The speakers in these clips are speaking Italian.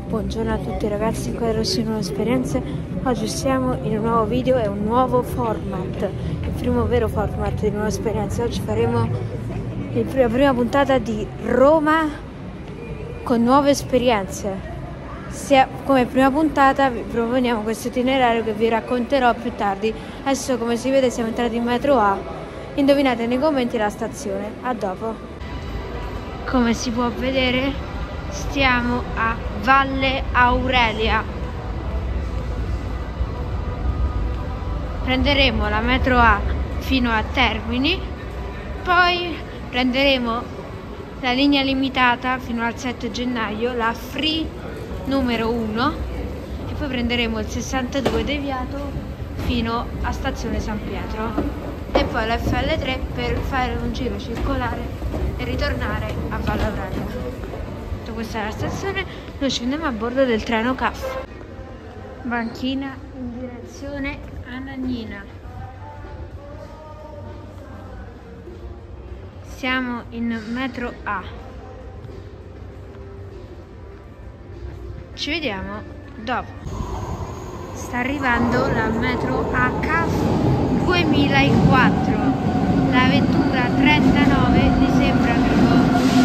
Buongiorno a tutti ragazzi, qua Rossi Nuove Esperienze. Oggi siamo in un nuovo video e un nuovo format, il primo vero format di Nuove Esperienze. Oggi faremo la prima puntata di Roma con nuove esperienze. Come prima puntata vi proponiamo questo itinerario che vi racconterò più tardi. Adesso, come si vede, siamo entrati in metro A. Indovinate nei commenti la stazione. A dopo. Come si può vedere, stiamo a Valle Aurelia. Prenderemo la metro A fino a Termini, poi prenderemo la linea limitata fino al 7 gennaio, la Free numero 1, e poi prenderemo il 62 deviato fino a stazione San Pietro e poi la FL3 per fare un giro circolare e ritornare a Valle Aurelia. Questa è la stazione, noi scendiamo a bordo del treno CAF. Banchina in direzione Anagnina. Siamo in metro A. Ci vediamo dopo. Sta arrivando la metro A CAF 2004. La vettura 39 di Sembravivo.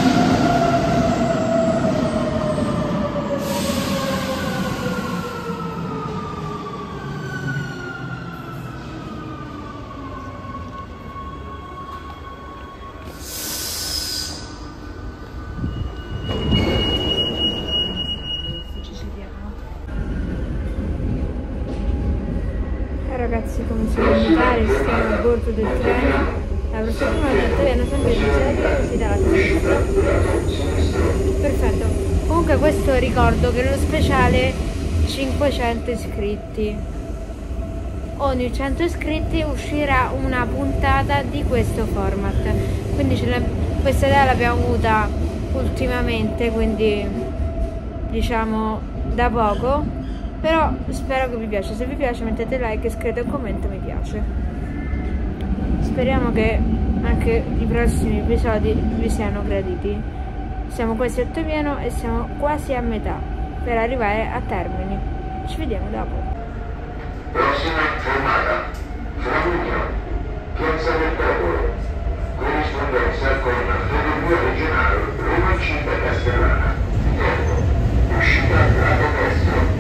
Ragazzi, come si può notare, stiamo a bordo del treno. La prossima volta viene sempre di dalla sinistra. Perfetto. Comunque questo ricordo che è lo speciale 500 iscritti. Ogni 100 iscritti uscirà una puntata di questo format. Quindi questa idea l'abbiamo avuta ultimamente, quindi diciamo da poco. Però spero che vi piaccia. Se vi piace mettete like, scrivete un commento, mi piace. Speriamo che anche i prossimi episodi vi siano graditi. Siamo quasi a Ottopieno e siamo quasi a metà per arrivare a Termini. Ci vediamo dopo. Prossima fermata, Flavigno, Piazza del Popolo, corrispondenza con Ferrovia Regionale Roma Cinta Castellana. Tempo, uscita Lago Castro.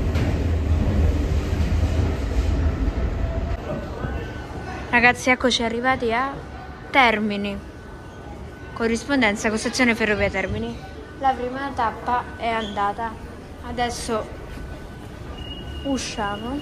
Ragazzi, eccoci arrivati a Termini, corrispondenza con stazione Ferrovia Termini. La prima tappa è andata, adesso usciamo.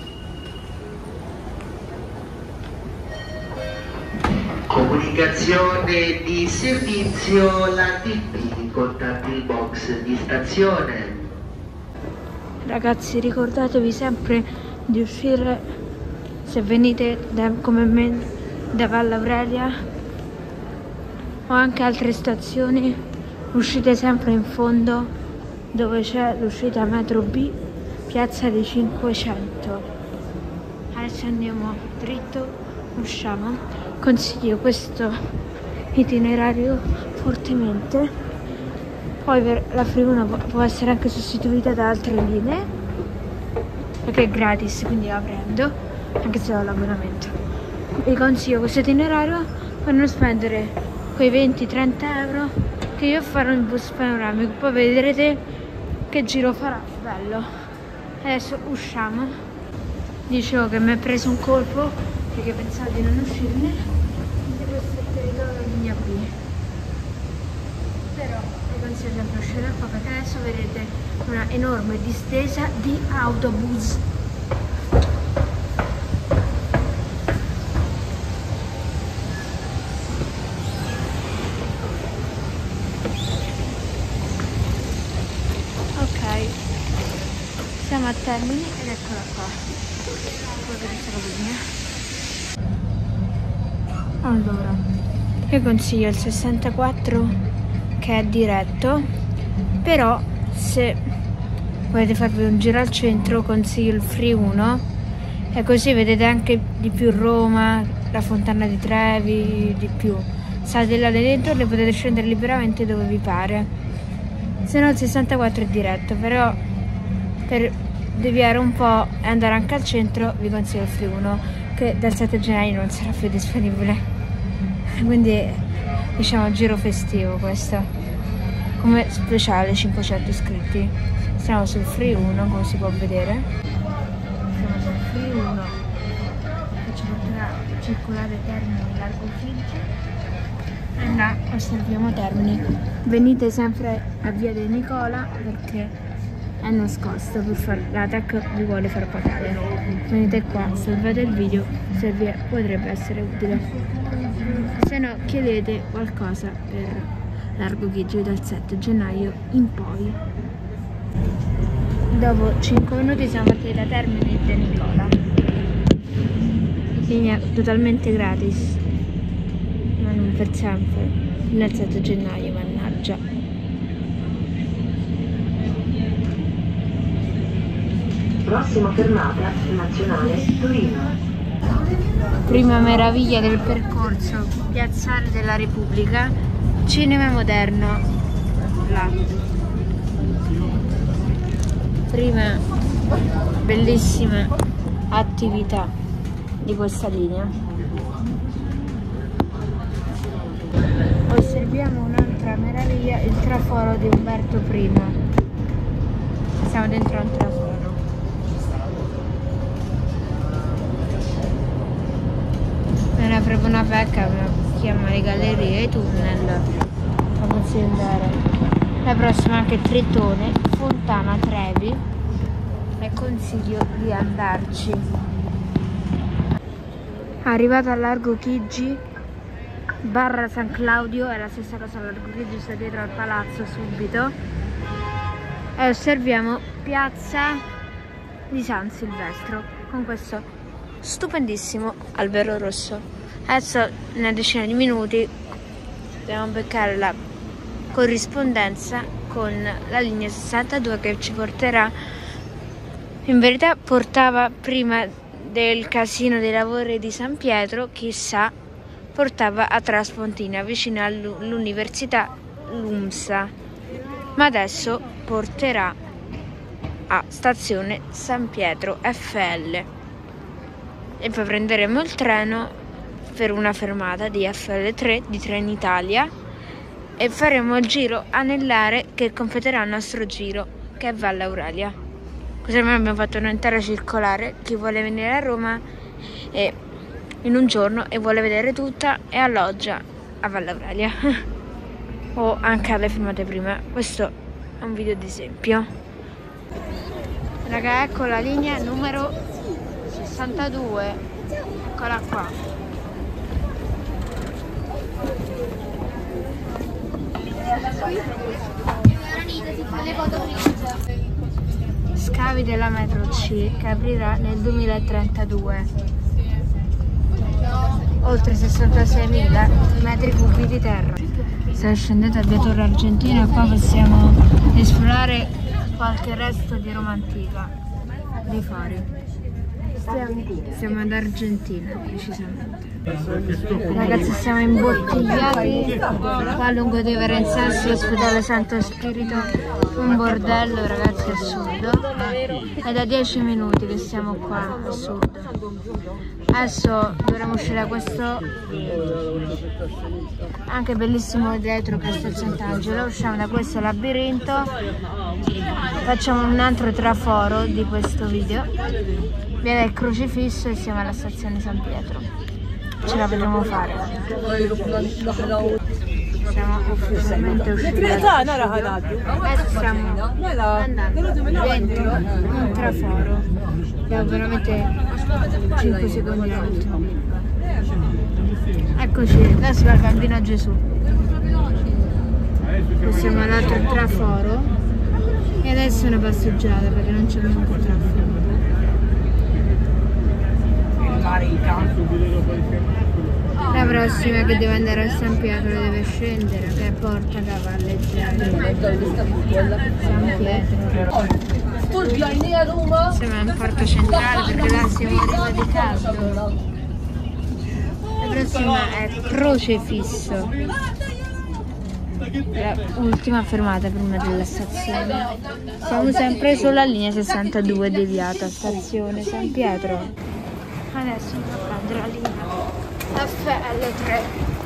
Comunicazione di servizio, la TP, contatto il box di stazione. Ragazzi, ricordatevi sempre di uscire. Se venite come me da Valle Aurelia o anche altre stazioni, uscite sempre in fondo dove c'è l'uscita metro B, piazza dei 500. Adesso andiamo dritto, usciamo. Consiglio questo itinerario fortemente. Poi la Free 1 può essere anche sostituita da altre linee perché è gratis, quindi la prendo anche se ho l'abbonamento. Vi consiglio questo itinerario per non spendere quei 20-30 euro che io farò in bus panoramico. Poi vedrete che giro farà bello. Adesso usciamo. Dicevo che mi è preso un colpo perché pensavo di non uscirne, e questo è il territorio linea B. Però vi consiglio sempre uscire da qua perché adesso vedrete una enorme distesa di autobus. Siamo a Termini ed eccola qua. Allora, io consiglio il 64 che è diretto, però se volete farvi un giro al centro consiglio il Free 1 e così vedete anche di più Roma, la Fontana di Trevi, di più. State là dentro e potete scendere liberamente dove vi pare. Se no il 64 è diretto, però per deviare un po' e andare anche al centro vi consiglio il Free 1, che dal 7 gennaio non sarà più disponibile, quindi diciamo giro festivo questo, come speciale 500 iscritti. Siamo sul Free 1 come si può vedere, siamo sul Free 1 che ci porterà a circolare Termini Largo Chigi e là osserviamo Termini. Venite sempre a Via De Nicola perché è nascosto, per fare l'ATAC vi vuole far pagare. Venite qua, salvate il video se vi potrebbe essere utile, se no chiedete qualcosa per Largo Chigi dal 7 gennaio in poi. Dopo 5 minuti siamo partiti da Termini De Nicola, linea totalmente gratis, ma non per sempre, nel 7 gennaio, mannaggia. Prossima fermata, Nazionale Torino. Prima meraviglia del percorso, Piazzale della Repubblica, cinema moderno, là. Prima bellissima attività di questa linea. Osserviamo un'altra meraviglia, il traforo di Umberto I. Siamo dentro a un traforo. Non è proprio una pecca, ma si chiama le gallerie e i tunnel. La consiglio di andare. La prossima anche Tritone, Fontana Trevi, e consiglio di andarci. Arrivata al Largo Chigi, Barra San Claudio, è la stessa cosa al Largo Chigi, sta dietro al palazzo subito, e osserviamo Piazza di San Silvestro con questo stupendissimo albero rosso. Adesso in una decina di minuti dobbiamo beccare la corrispondenza con la linea 62 che ci porterà, in verità portava prima del casino dei lavori di San Pietro, chissà, portava a Traspontina vicino all'università LUMSA, ma adesso porterà a stazione San Pietro FL e poi prenderemo il treno per una fermata di FL3 di Trenitalia e faremo il giro anellare che completerà il nostro giro, che è Valle Aurelia. Così abbiamo fatto un'intera circolare. Chi vuole venire a Roma in un giorno e vuole vedere tutta e alloggia a Valle Aurelia o anche alle fermate prima. Questo è un video di esempio. Raga, ecco la linea numero 62, eccola qua. Scavi della metro C che aprirà nel 2032. Oltre 66.000 metri cubi di terra. Se scendete a Via Torre Argentina e qua possiamo esplorare qualche resto di Roma antica di fuori. Siamo ad Argentina precisamente. Ragazzi, siamo imbottigliati qua lungo di Verenzensi, ospedale Santo Spirito, un bordello ragazzi assurdo. È da 10 minuti che siamo qua, assurdo. Adesso dovremo uscire da questo anche bellissimo dietro Castel Sant'Angelo, usciamo da questo labirinto, facciamo un altro traforo di questo video, via del Crocifisso e siamo alla stazione San Pietro. Ce la potremo fare. Siamo ufficialmente usciti. Adesso stiamo andando dentro un traforo. Abbiamo veramente 5 secondi all'ultimo. Eccoci, adesso va il bambino Gesù. Passiamo all'altro traforo e adesso una passeggiata perché non c'è neanche un traforo. La prossima che deve andare a San Pietro deve scendere, che è Porta Cavalleggeri. San Pietro. Siamo in Porta Centrale perché là siamo arrivati caldo. La prossima è Crocefisso. L'ultima fermata prima della stazione. Siamo sempre sulla linea 62 deviata, stazione San Pietro. Adesso andiamo a prendere la linea FL3.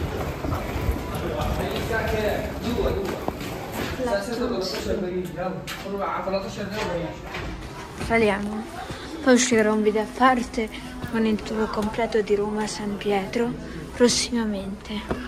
Saliamo, poi uscirà un video a parte con il tour completo di Roma San Pietro prossimamente.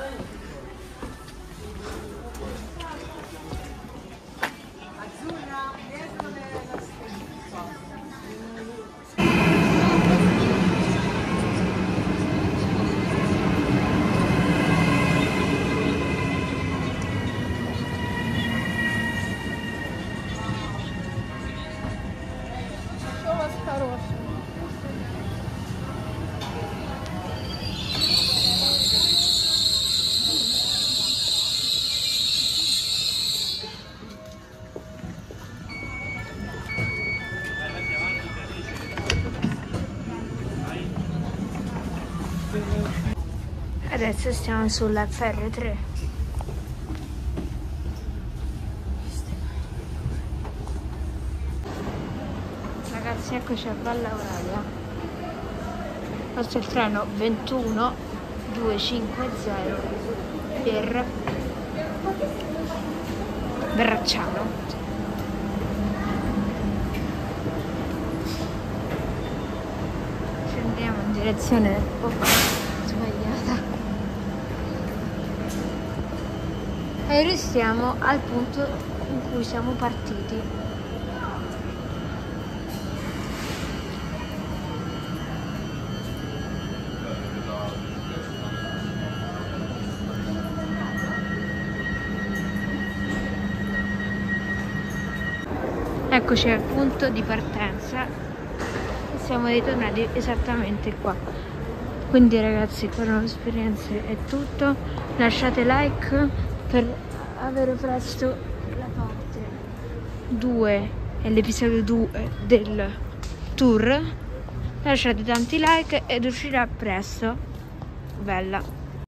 Adesso stiamo sulla FR3. Ragazzi, eccoci a Valle Aurelia. Questo è il treno 21250 per Verracciano. Scendiamo in direzione sbagliata. E restiamo al punto in cui siamo partiti. Eccoci al punto di partenza e siamo ritornati esattamente qua. Quindi ragazzi, per nuove esperienze è tutto. Lasciate like per avere presto la parte 2 e l'episodio 2 del tour. Lasciate tanti like ed uscirà presto. Bella.